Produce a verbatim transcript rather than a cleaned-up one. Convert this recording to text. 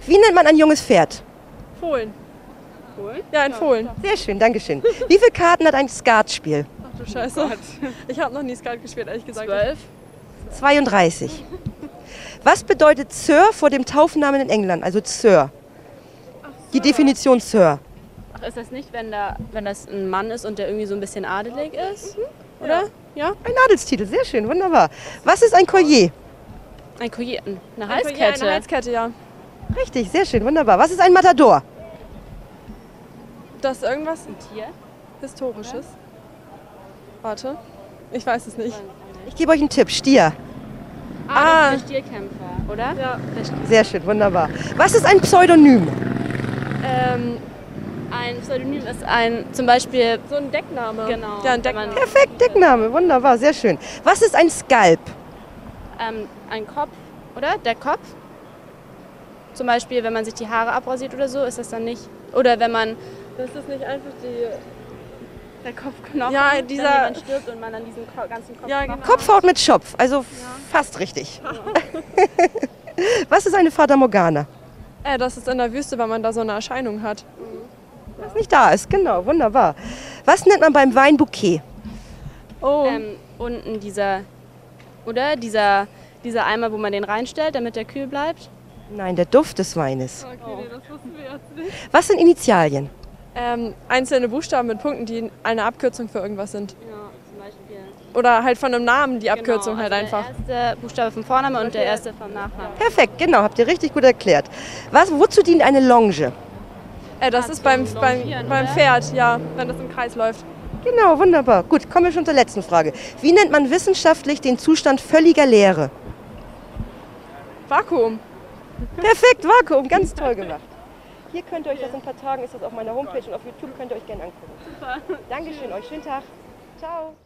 Wie nennt man ein junges Pferd? Fohlen. Fohlen? Ja, ein Fohlen. Sehr schön, Dankeschön. Wie viele Karten hat ein Skatspiel? Ach du Scheiße. Ich habe noch nie Skat gespielt, ehrlich gesagt. Zwölf? zweiunddreißig. Was bedeutet Sir vor dem Taufnamen in England? Also Sir. Die Definition Sir. Ach, ist das nicht, wenn, da, wenn das ein Mann ist und der irgendwie so ein bisschen adelig ist? Oder? Ja. Ein Adelstitel, sehr schön, wunderbar. Was ist ein Collier? Ein Collier, eine Ja, Halskette. eine Halskette, ja. Richtig, sehr schön, wunderbar. Was ist ein Matador? Das ist irgendwas Ein Tier? Historisches. Warte, ich weiß es nicht. Ich gebe euch einen Tipp, Stier. Ah, das ist der Stierkämpfer, oder? Ja. Der Stier. Sehr schön, wunderbar. Was ist ein Pseudonym? Ähm, Ein Pseudonym ist ein, zum Beispiel, so ein Deckname. genau. Ja, ein wenn Deckname. man, Perfekt, Deckname, wunderbar, sehr schön. Was ist ein Skalp? ähm, ein Kopf, oder? Der Kopf. Zum Beispiel, wenn man sich die Haare abrasiert oder so, ist das dann nicht. Oder wenn man Das ist nicht einfach die... der Kopfknochen, Ja, wenn dieser- jemand stirbt und man dann diesen Ko ganzen Kopf Ja, macht. genau. Kopfhaut mit Schopf, also fast richtig. Was ist eine Fata Morgana? Äh, das ist in der Wüste, weil man da so eine Erscheinung hat. Was nicht da ist, genau, wunderbar. Was nennt man beim Wein Bouquet? Oh, Ähm, unten dieser, oder? Dieser, dieser Eimer, wo man den reinstellt, damit der kühl bleibt. Nein, der Duft des Weines. okay, nee, das wussten wir jetzt nicht. Was sind Initialien? Ähm, einzelne Buchstaben mit Punkten, die eine Abkürzung für irgendwas sind. Ja, zum Beispiel. Oder halt von einem Namen die Abkürzung Genau, halt also einfach. Der erste Buchstabe vom Vornamen und der erste vom Nachnamen. Perfekt, genau, habt ihr richtig gut erklärt. Was, wozu dient eine Longe? Äh, das Ah, ist beim, zum beim, Longieren, beim oder? Pferd, ja, wenn das im Kreis läuft. Genau, wunderbar. Gut, kommen wir schon zur letzten Frage. Wie nennt man wissenschaftlich den Zustand völliger Leere? Vakuum. Perfekt, Vakuum, ganz toll gemacht. Hier könnt ihr euch das in ein paar Tagen, ist das auf meiner Homepage und auf YouTube könnt ihr euch gerne angucken. Super. Dankeschön, euch schönen Tag. Ciao.